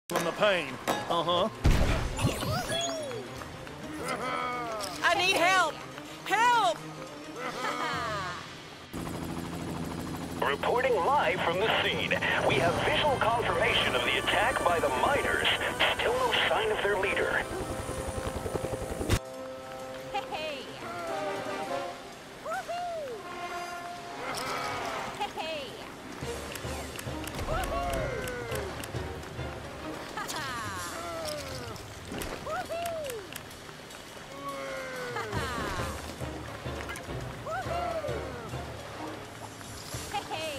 From the pain. Uh-huh. I need help! Help! Reporting live from the scene. We have visual confirmation of the attack by the miners. Still no sign of their leader. Hey! Woohoo! Hey! Woohoo! Ha-ha! Woohoo! Ha-ha! Woohoo! Hey!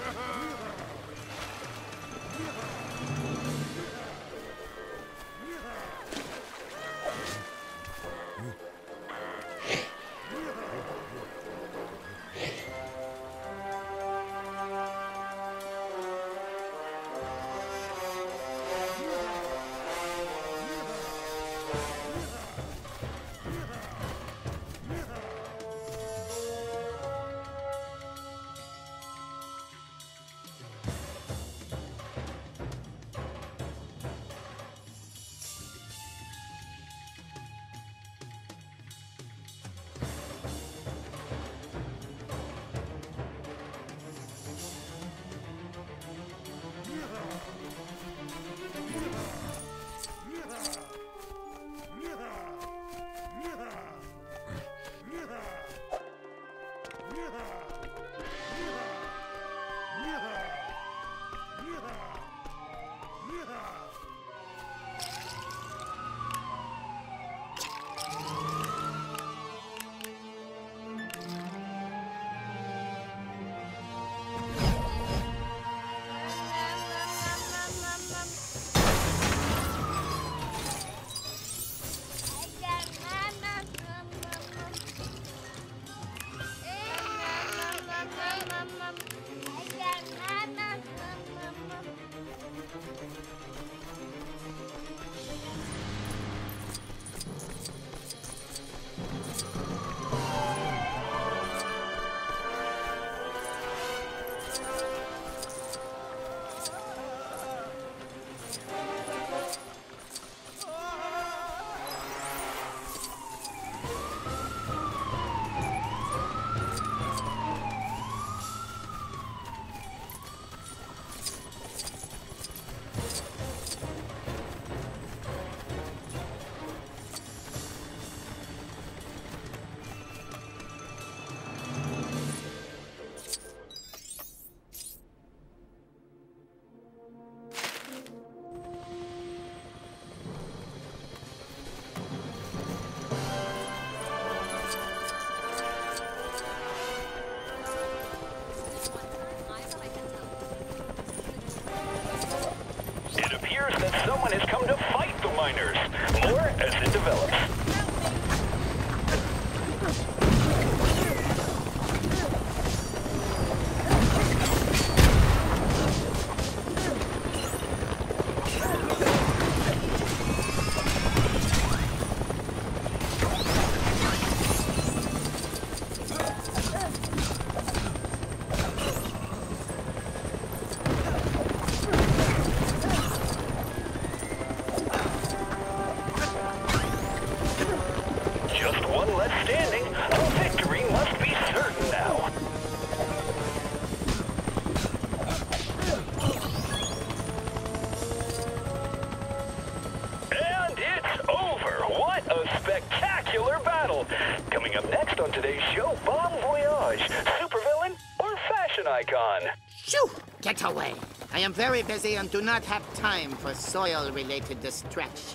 It appears that someone has come to fight the miners. More as it develops. Just one left standing. A victory must be certain now. And it's over. What a spectacular battle. Coming up next on today's show, Bon Voyage, supervillain or fashion icon? Shoo! Get away! I am very busy and do not have time for soil-related distractions.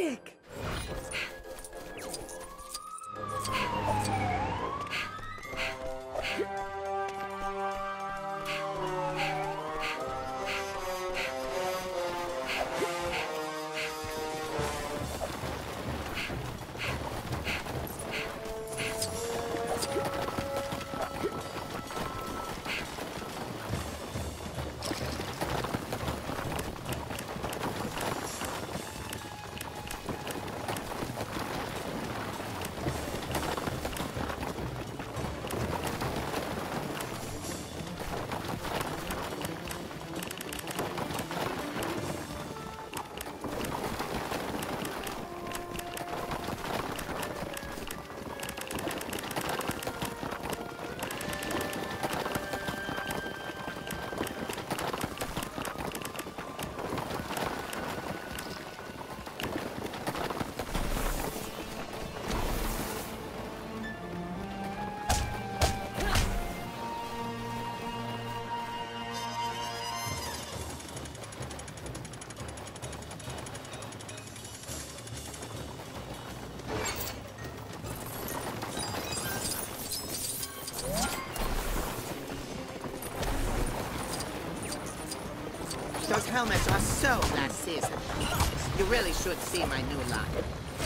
stick. Those helmets are so last season. You really should see my new line.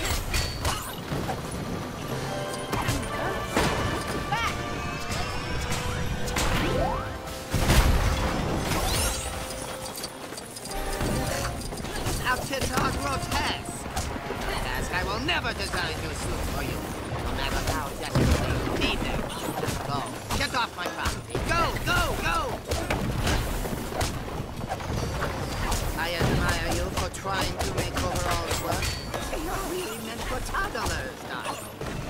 These outfits are grotesque. As I will never design new suits for you, no matter how desperately you need them. Just go. Get off my property. Go, go, go! I admire you for trying to make overalls work. You're really meant for toddlers, darling.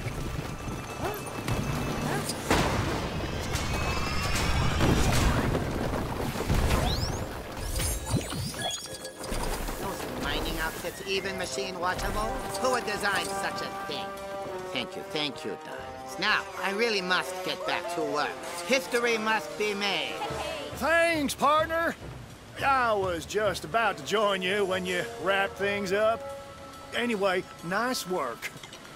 Those mining outfits even machine watchable? Who would design such a thing? Thank you, darlings. Now, I really must get back to work. History must be made. Thanks, partner. I was just about to join you when you wrapped things up. Anyway, nice work.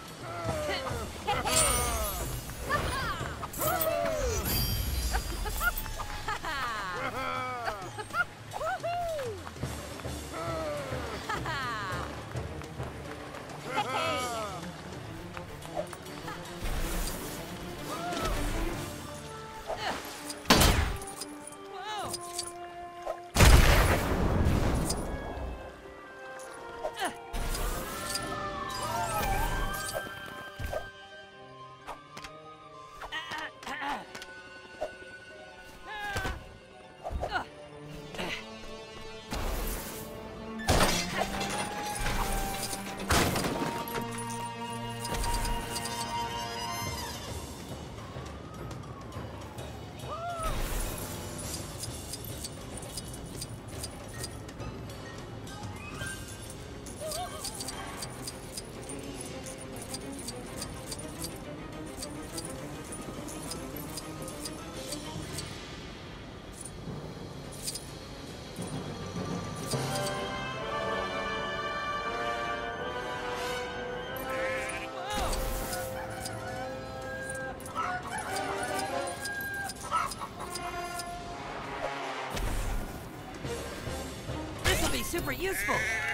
Super useful.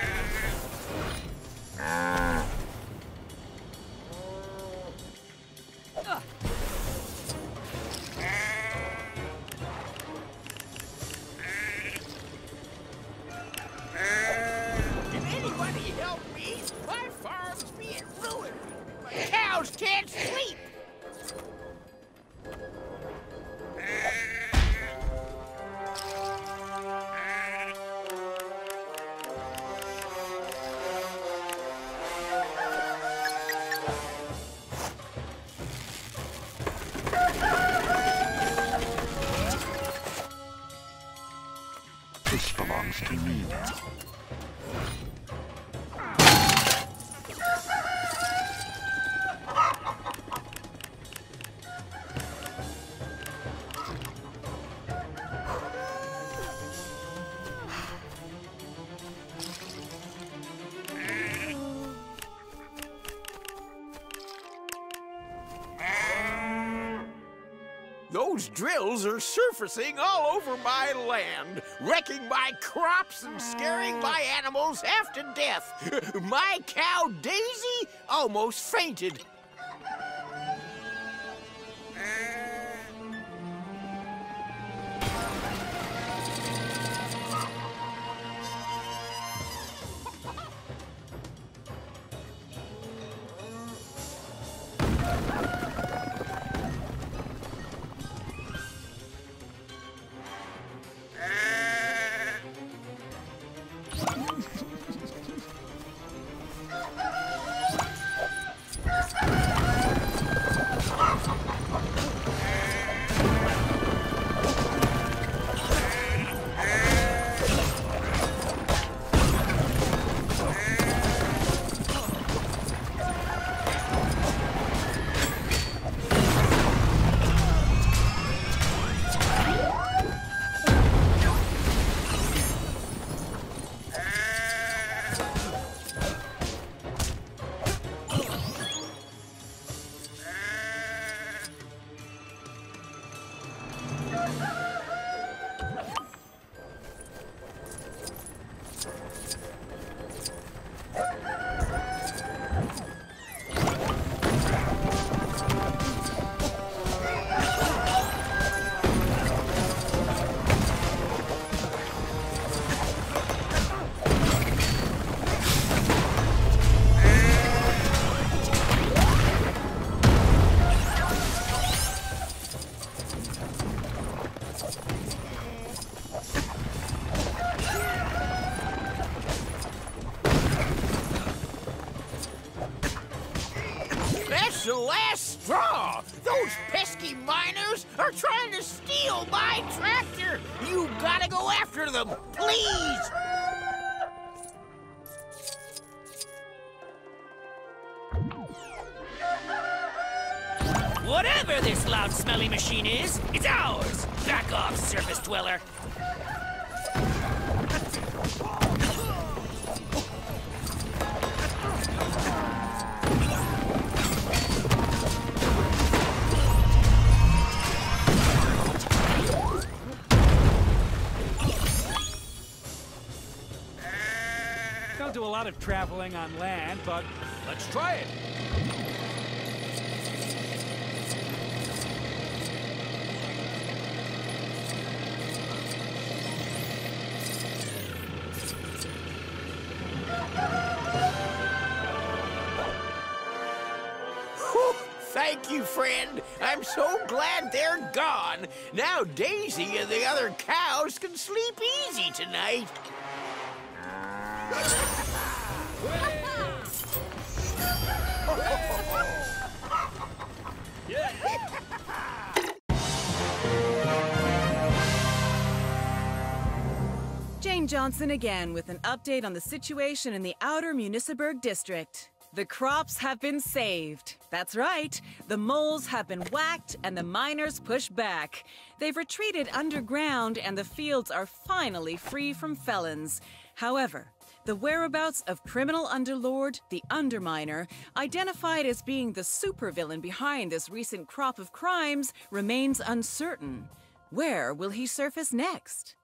Can anybody help me? My farm's being ruined. My cows can't sleep. This belongs to me now. Those drills are surfacing all over my land, wrecking my crops and scaring my animals half to death. My cow Daisy almost fainted. The last straw! Those pesky miners are trying to steal my tractor! You gotta go after them, please! Whatever this loud, smelly machine is, it's ours! Back off, surface dweller! Don't do a lot of traveling on land, but let's try it. Whew, thank you, friend. I'm so glad they're gone. Now Daisy and the other cows can sleep easy tonight. Jane Johnson again with an update on the situation in the outer Municiburg district. The crops have been saved. That's right. The moles have been whacked and the miners pushed back. They've retreated underground and the fields are finally free from felons. However, the whereabouts of criminal underlord, the Underminer, identified as being the supervillain behind this recent crop of crimes, remains uncertain. Where will he surface next?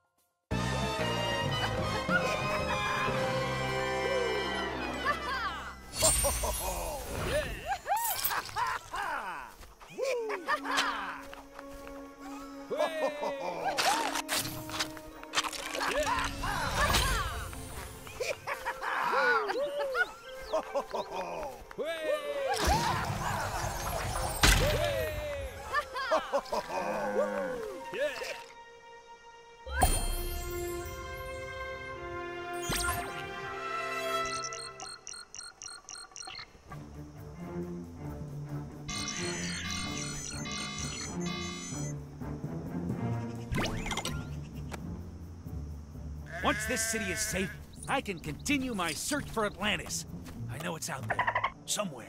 Once this city is safe, I can continue my search for Atlantis. I know it's out there, somewhere.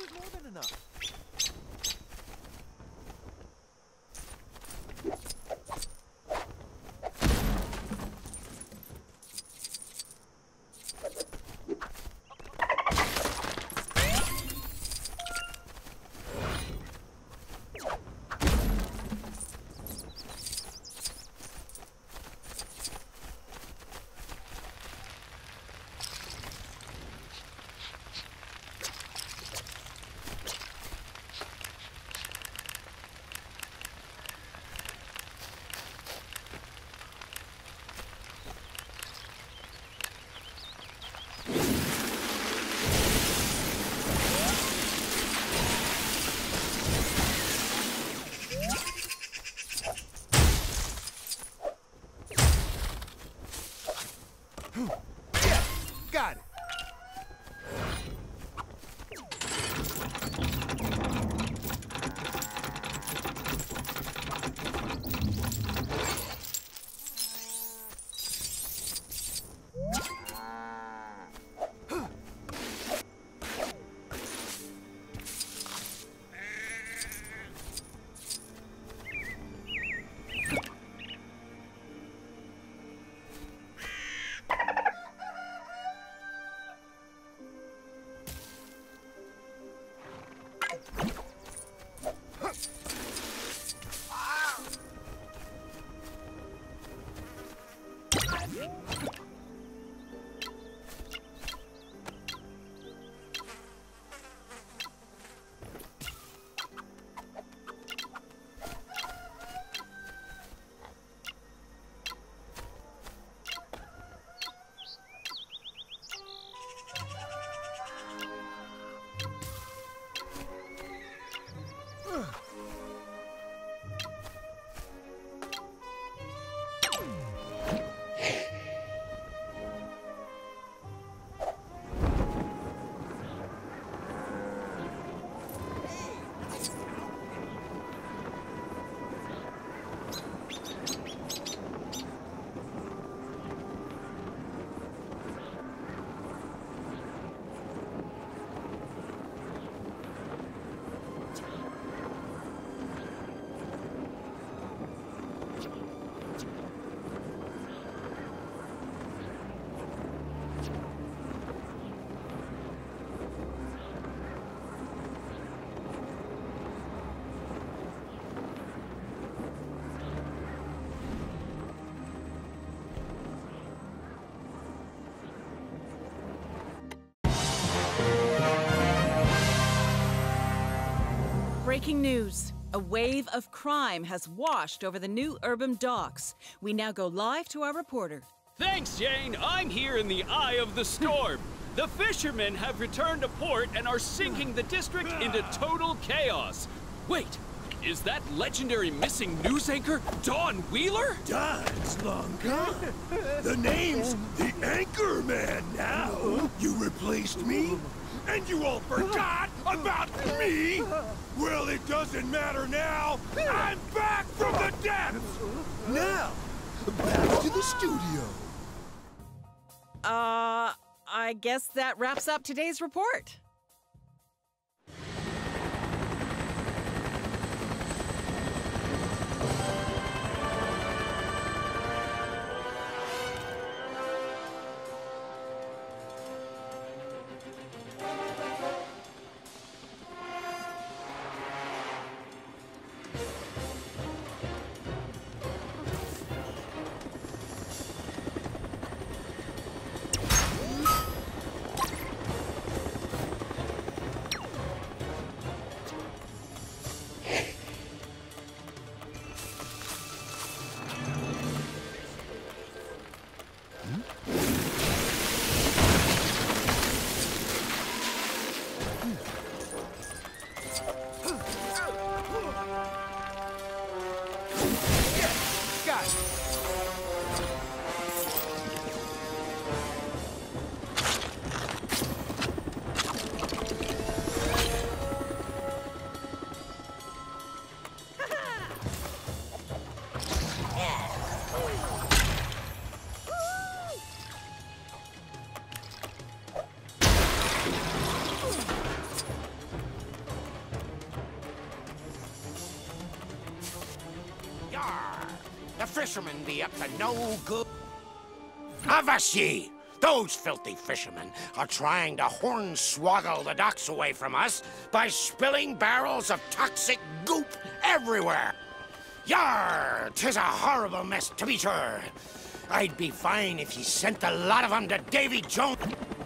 is more than enough. Got it. Breaking news. A wave of crime has washed over the new urban docks. We now go live to our reporter. Thanks, Jane. I'm here in the eye of the storm. The fishermen have returned to port and are sinking the district into total chaos. Wait, is that legendary missing news anchor Dawn Wheeler? Don's long gone. The name's the Anchorman now. You replaced me? And you all forgot about me? Well, it doesn't matter now. I'm back from the depths. Now, back to the studio. I guess that wraps up today's report. can be up to no good. Avast ye! Those filthy fishermen are trying to hornswoggle the docks away from us by spilling barrels of toxic goop everywhere. Yar! 'Tis a horrible mess, to be sure. I'd be fine if ye sent a lot of 'em to Davy Jones.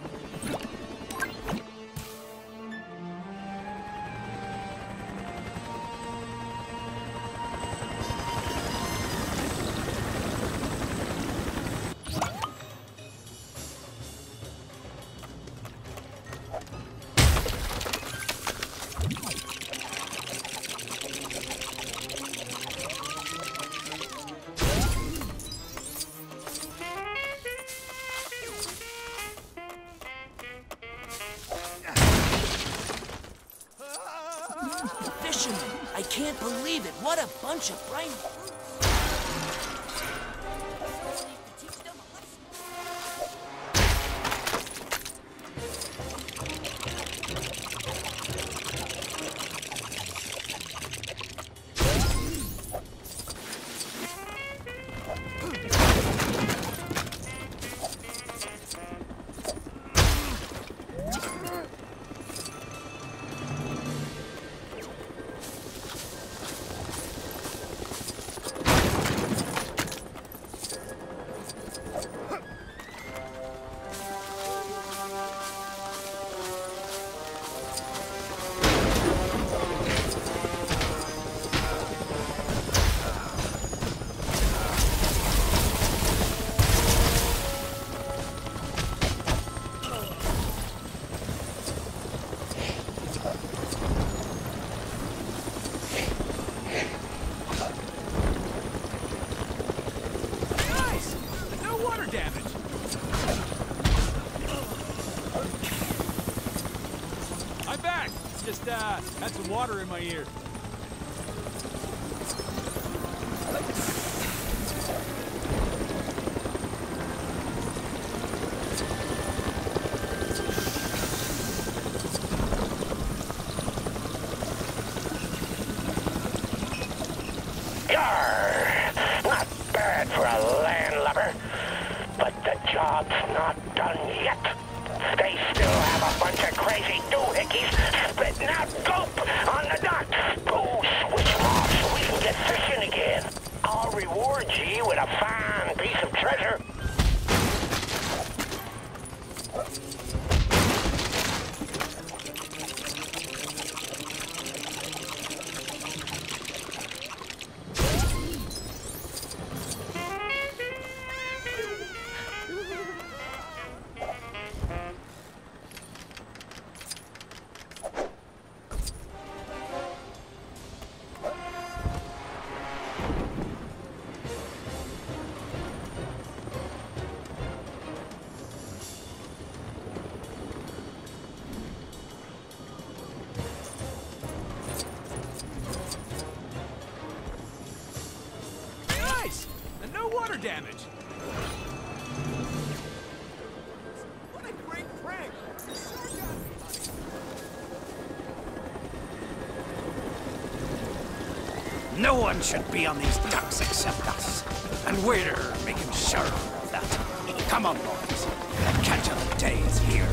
Fishermen, I can't believe it. What a bunch of bright... Just, had some water in my ear. Not bad for a landlubber, but the job's not done yet. They still have a bunch of crazy doohickeys spitting out goop on the dock. Go switch them off so we can get fishing again. I'll reward ye with a fine piece of treasure. And no water damage. What a great prank! No one should be on these docks except us. And we're making sure of that. Come on, boys. The catch of the day is here.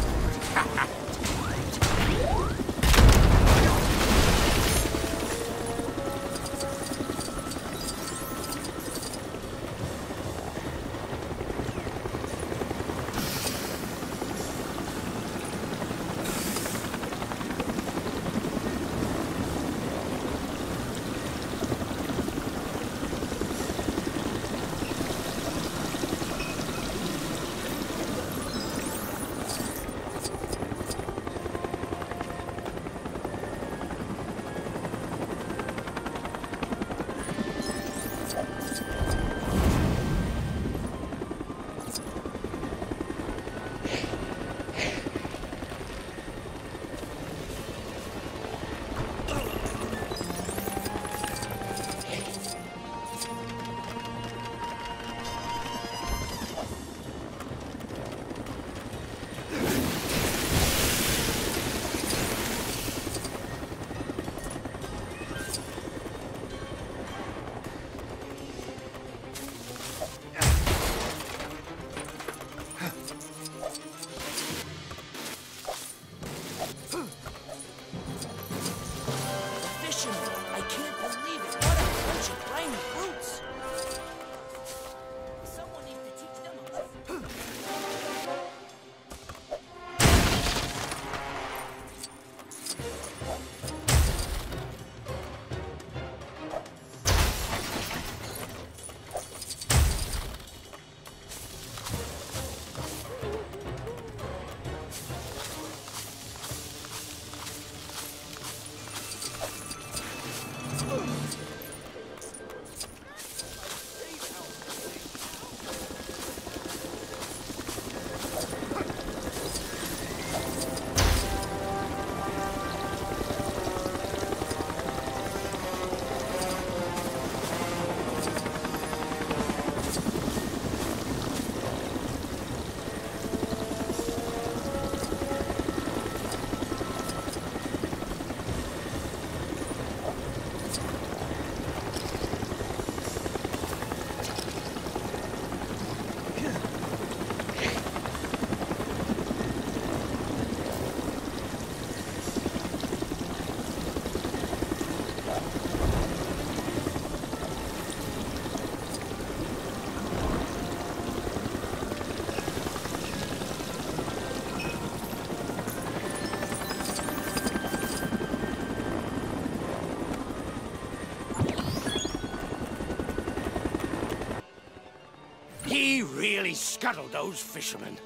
scuttle those fishermen.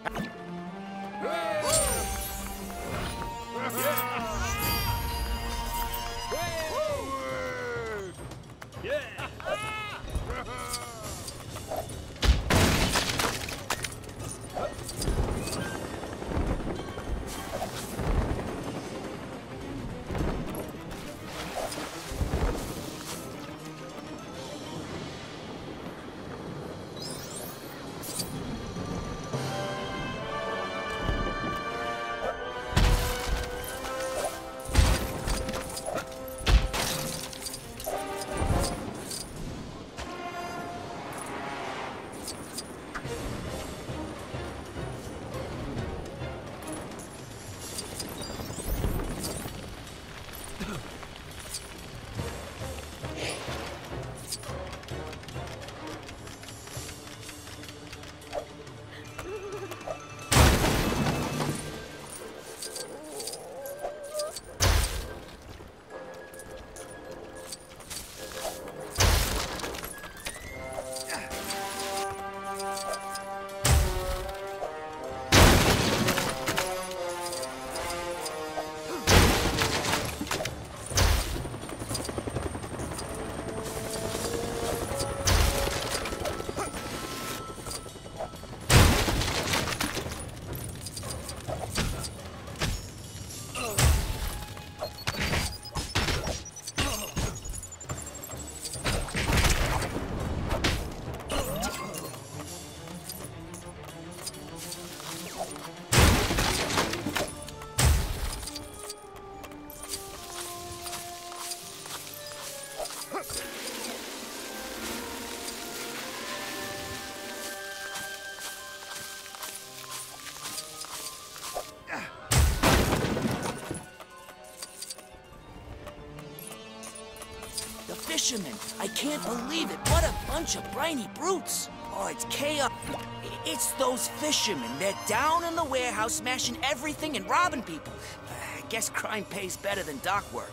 Fishermen. I can't believe it. What a bunch of briny brutes. Oh, it's chaos. It's those fishermen. They're down in the warehouse smashing everything and robbing people. I guess crime pays better than dock work.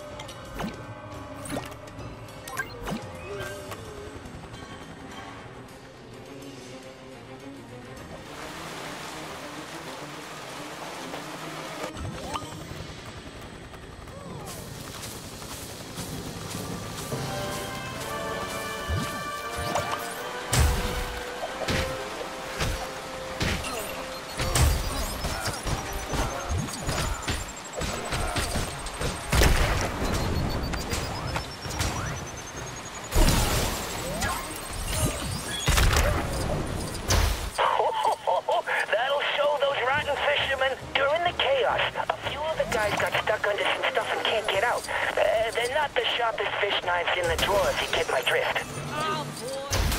They're not the sharpest fish knives in the drawer, if you get my drift. Oh, boy.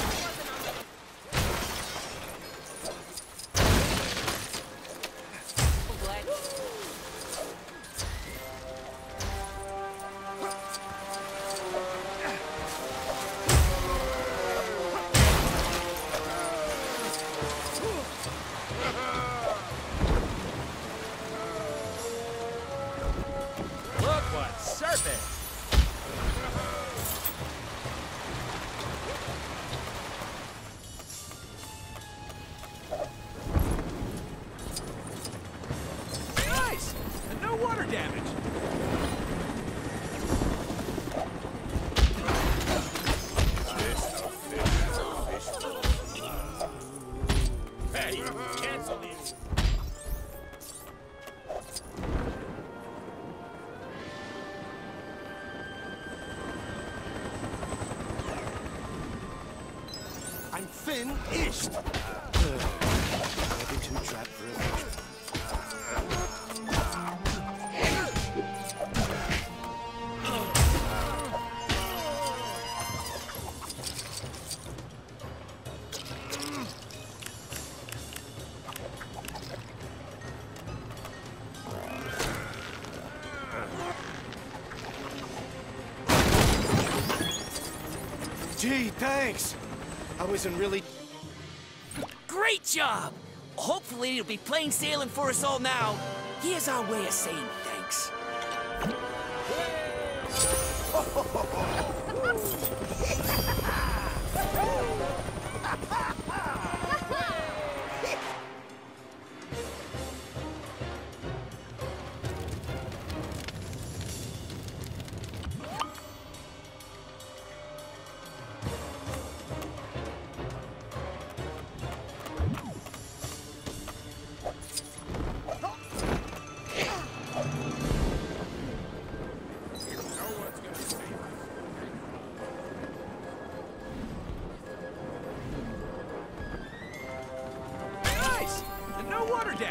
I'm finished. I'll be too trapped for it. Gee, thanks. I wasn't really... Great job! Hopefully it'll be plain sailing for us all now. Here's our way of saying thanks.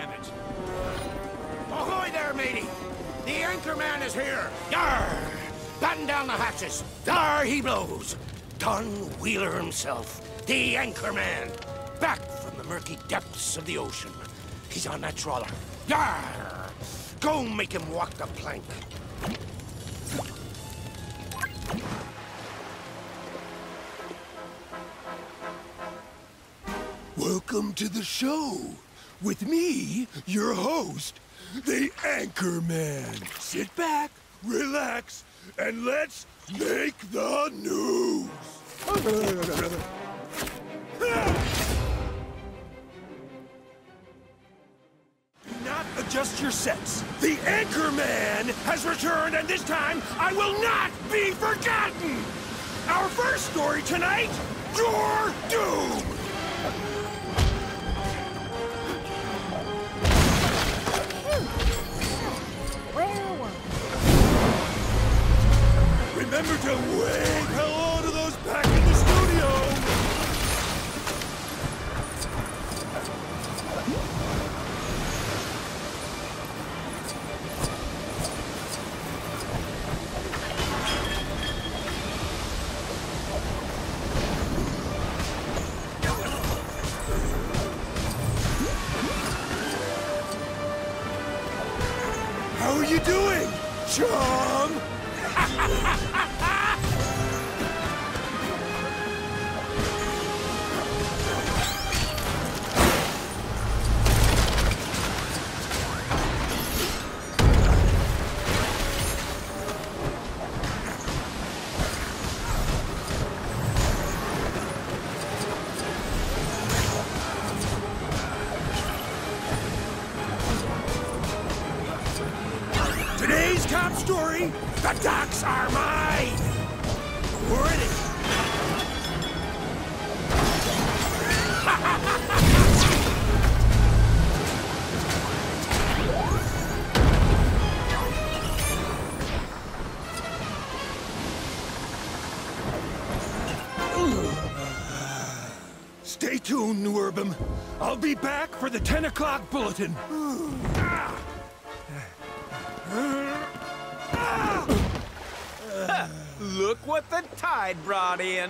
damage. Ahoy there, matey! The Anchorman is here! Yar! Batten down the hatches! There he blows! Don Wheeler himself, the Anchorman, back from the murky depths of the ocean. He's on that trawler. Yar! Go make him walk the plank. Welcome to the show. With me, your host, the Anchorman. Sit back, relax, and let's make the news. Do not adjust your sets. The Anchorman has returned, and this time I will not be forgotten. Our first story tonight, your doom. Remember to wave hello to those back in the studio! How are you doing, chum? Today's top story, the docks are mine! We're in it. Stay tuned, New Urbum. I'll be back for the 10 o'clock bulletin. Look what the tide brought in.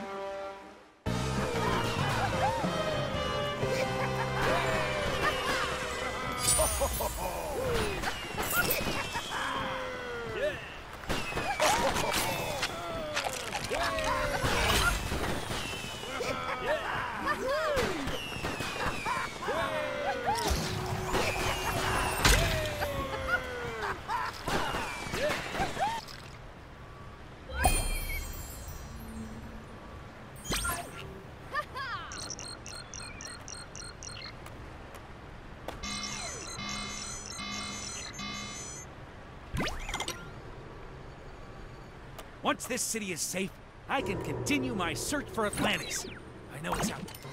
Once this city is safe, I can continue my search for Atlantis. I know it's out